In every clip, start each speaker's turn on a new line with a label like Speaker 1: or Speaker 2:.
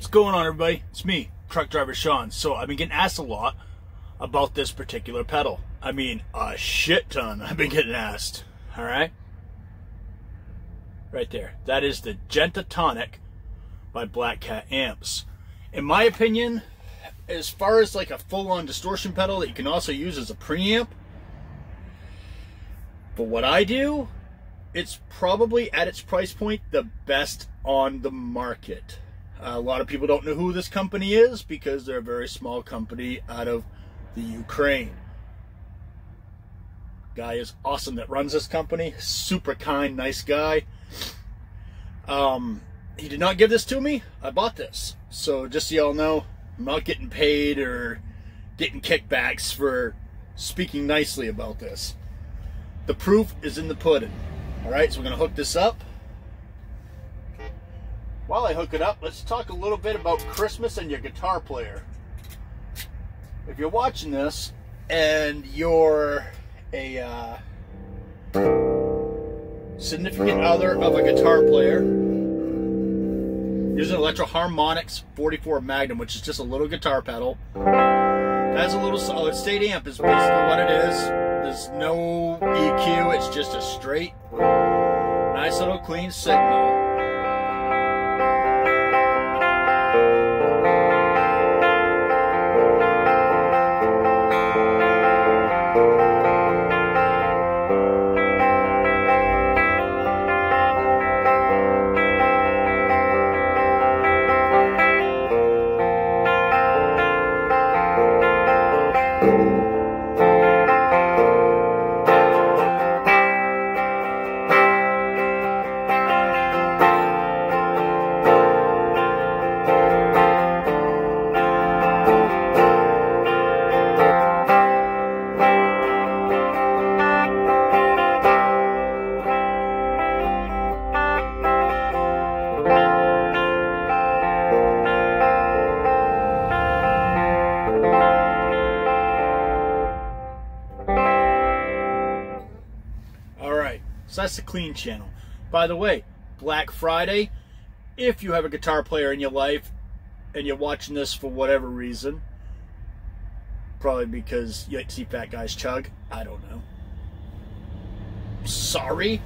Speaker 1: What's going on, everybody? It's me, truck driver Sean. So I've been getting asked a lot about this particular pedal. I mean, a shit ton I've been getting asked. All right? Right there. That is the Djenttonic by Black Cat Amps. In my opinion, as far as like a full-on distortion pedal that you can also use as a preamp, for what I do, it's probably at its price point the best on the market. A lot of people don't know who this company is because they're a very small company out of the Ukraine. Guy is awesome that runs this company. Super kind, nice guy. He did not give this to me. I bought this. So just so y'all know, I'm not getting paid or getting kickbacks for speaking nicely about this. The proof is in the pudding. Alright, so we're going to hook this up. While I hook it up, let's talk a little bit about Christmas and your guitar player. If you're watching this and you're a significant other of a guitar player using Electro Harmonix 44 Magnum, which is just a little guitar pedal, it has a little solid state amp is basically what it is. There's no EQ, it's just a straight, nice little clean signal. So that's the clean channel. By the way, Black Friday, if you have a guitar player in your life and you're watching this for whatever reason, probably because you like to see fat guys chug, I don't know. Sorry.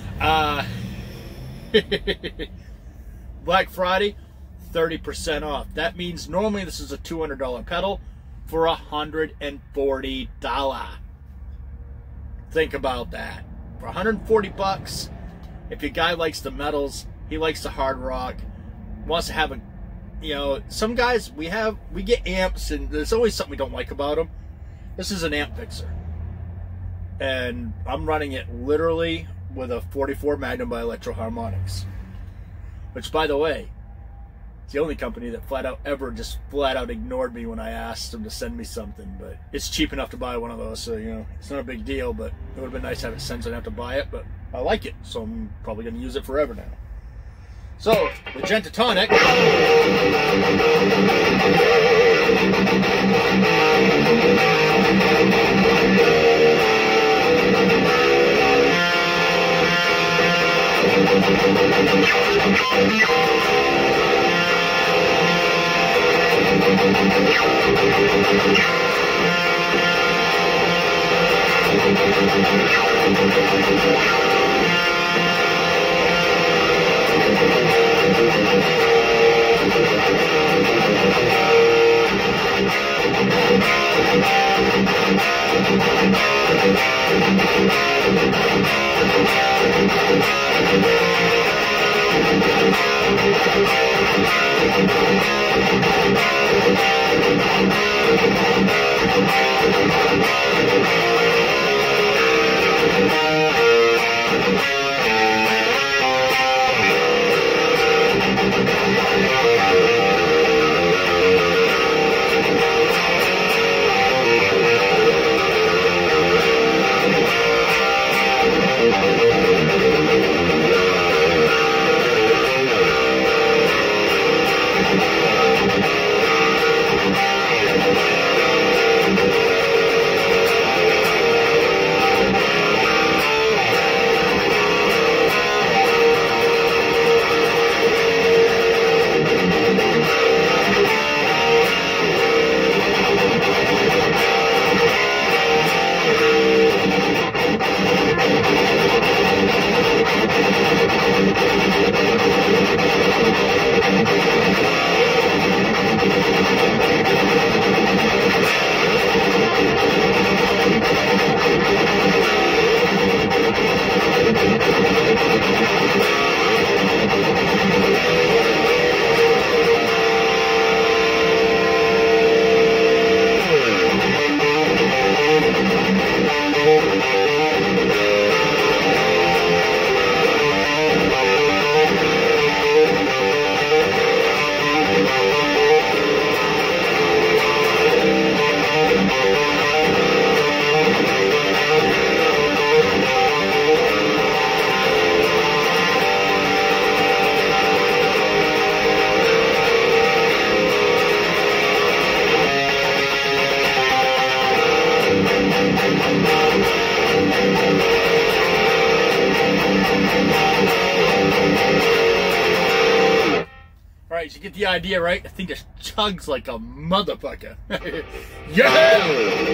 Speaker 1: Black Friday, 30% off. That means normally this is a $200 pedal for $140. Think about that. For 140 bucks, if your guy likes the metals, he likes the hard rock, wants to have a, you know, some guys, we get amps and there's always something we don't like about them. This is an amp fixer. And I'm running it literally with a 44 Magnum by Electro Harmonix. Which, by the way, it's the only company that flat out ignored me when I asked them to send me something. But it's cheap enough to buy one of those, so, you know, it's not a big deal. But it would have been nice to have it sent so I don't have to buy it. But I like it, so I'm probably going to use it forever now. So, the Djenttonic. Alright, you get the idea, right? I think this chugs like a motherfucker. Yeah!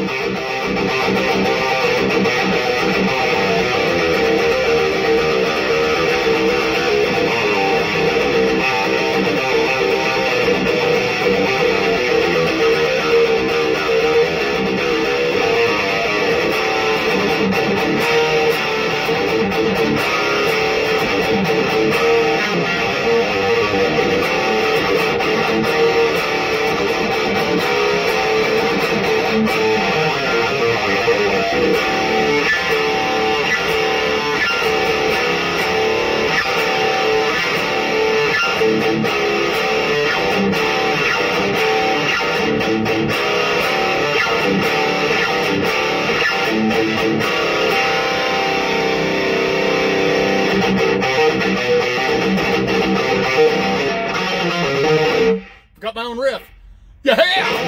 Speaker 1: Got my own riff. Yeah!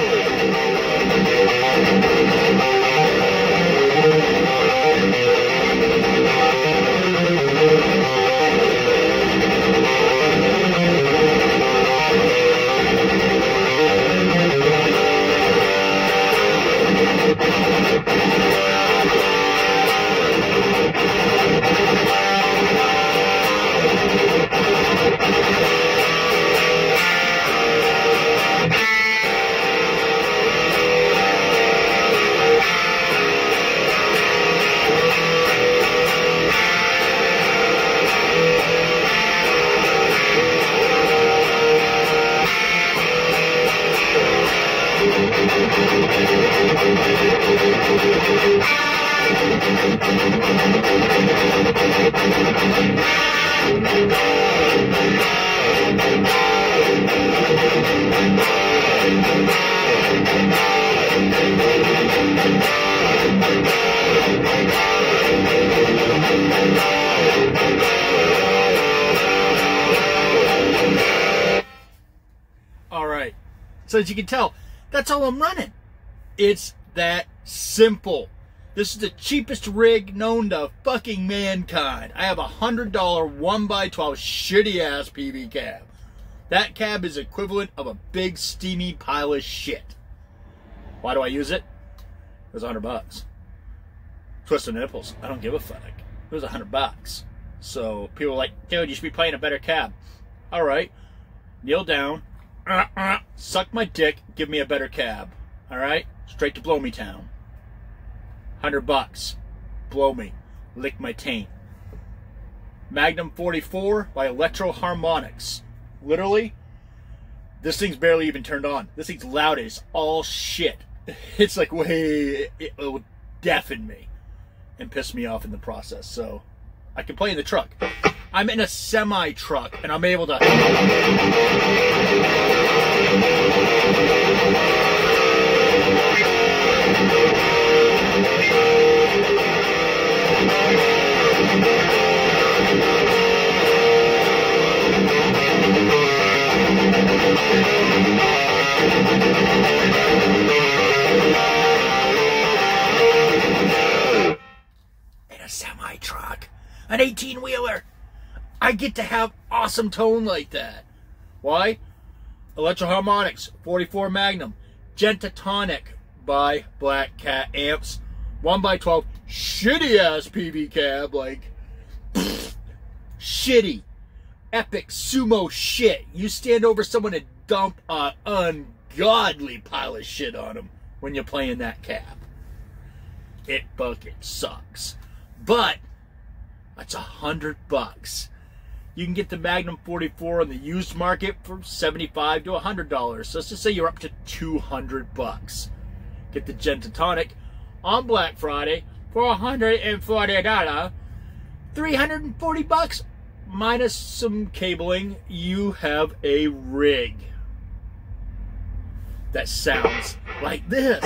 Speaker 1: Alright, so as you can tell, that's all I'm running. It's that simple. This is the cheapest rig known to fucking mankind. I have a $100 1x12 shitty ass PV cab. That cab is equivalent of a big steamy pile of shit. Why do I use it? It was $100. Twist the nipples. I don't give a fuck. It was $100. So people are like, dude, you should be playing a better cab. Alright. Kneel down. Suck my dick. Give me a better cab. Alright? Straight to Blow Me Town. $100. Blow me. Lick my taint. Magnum 44 by Electro Harmonics. Literally, this thing's barely even turned on. This thing's loud as all shit. It's like it will deafen me and piss me off in the process. So I can play in the truck. I'm in a semi truck and I'm able to. In a semi truck, an 18-wheeler, I get to have awesome tone like that. Why? Electro Harmonics 44 Magnum, Djenttonic by Black Cat amps, 1x12 shitty ass PV cab, like shitty, epic sumo shit. You stand over someone and dump an ungodly pile of shit on them when you're playing that cab. It fucking sucks. But that's $100. You can get the Magnum 44 on the used market for $75 to $100. So let's just say you're up to $200. Get the Djenttonic on Black Friday for $140. $340 minus some cabling. You have a rig that sounds like this.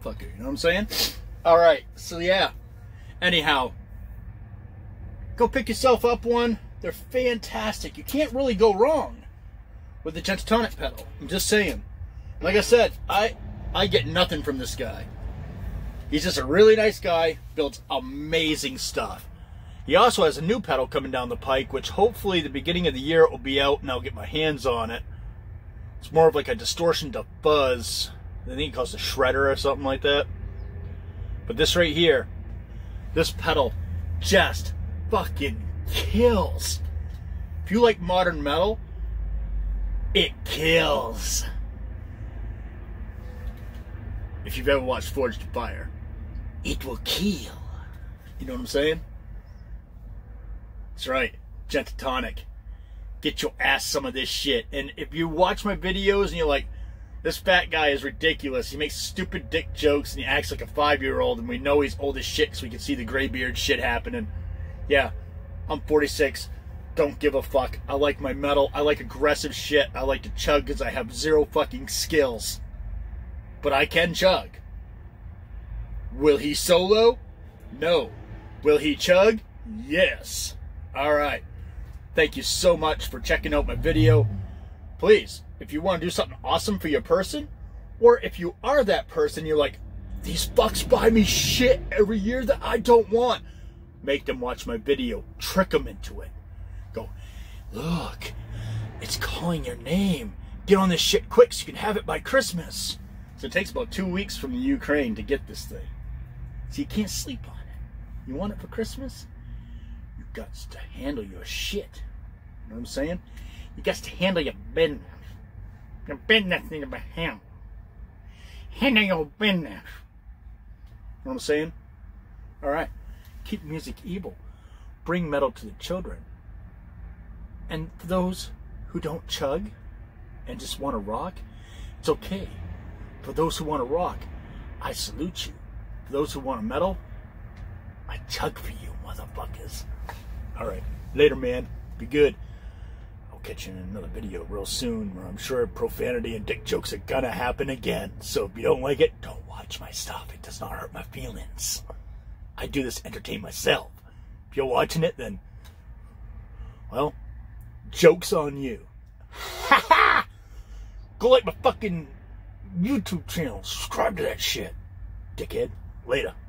Speaker 1: motherfucker. You know what I'm saying? All right. So yeah. Anyhow, go pick yourself up one. They're fantastic. You can't really go wrong with the Djenttonic pedal. I'm just saying. Like I said, I get nothing from this guy. He's just a really nice guy, builds amazing stuff. He also has a new pedal coming down the pike, which hopefully the beginning of the year it will be out and I'll get my hands on it. It's more of like a distortion to fuzz. I think he calls it a shredder or something like that. But this right here, this pedal just fucking kills. If you like modern metal, it kills. If you've ever watched Forged in Fire, it will kill. You know what I'm saying? That's right, Djenttonic. Get your ass some of this shit. And if you watch my videos and you're like, this fat guy is ridiculous, he makes stupid dick jokes and he acts like a 5-year-old and we know he's old as shit because we can see the gray beard shit happening. Yeah, I'm 46. Don't give a fuck. I like my metal. I like aggressive shit. I like to chug because I have zero fucking skills. But I can chug. Will he solo? No. Will he chug? Yes. Alright. Thank you so much for checking out my video. Please, if you want to do something awesome for your person, or if you are that person, you're like, these fucks buy me shit every year that I don't want, make them watch my video. Trick them into it. Go, look, it's calling your name. Get on this shit quick so you can have it by Christmas. So it takes about 2 weeks from the Ukraine to get this thing. So you can't sleep on it. You want it for Christmas? You got to handle your shit. You know what I'm saying? You got to handle your business. Your business needs to be handled. Handle your business. You know what I'm saying? Alright. Keep music evil. Bring metal to the children. And for those who don't chug and just want to rock, it's okay. For those who want to rock, I salute you. For those who want to metal, I chug for you, motherfuckers. Alright, later, man. Be good. I'll catch you in another video real soon where I'm sure profanity and dick jokes are gonna happen again. So if you don't like it, don't watch my stuff. It does not hurt my feelings. I do this to entertain myself. If you're watching it, then, well, joke's on you. Ha ha! Go like my fucking YouTube channel. Subscribe to that shit. Dickhead. Later.